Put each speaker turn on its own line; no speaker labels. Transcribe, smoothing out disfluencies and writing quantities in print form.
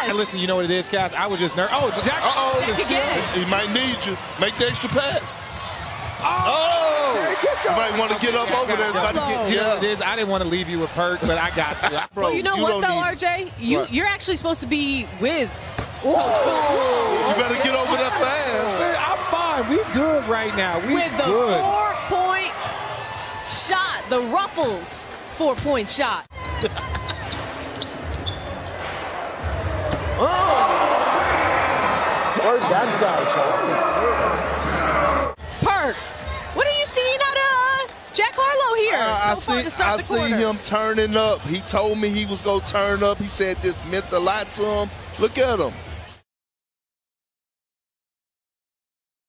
Hey, listen, you know what it is, Cass? I was just nervous. Oh, Jack.
He might need you. Make the extra pass. You might want to get up over there.
You know what it is? I didn't want to leave you with hurt, but I got to.
Bro, well, you know what, though, RJ? You're actually supposed to be with.
You better get over that fast.
I'm fine. We good right now. We
with the
good.
4-point shot, the Ruffles 4-point shot.
Where's that guy shot?
Perk, what are you seeing out of Jack Harlow here?
I see him turning up. He told me he was going to turn up. He said this meant a lot to him. Look at him.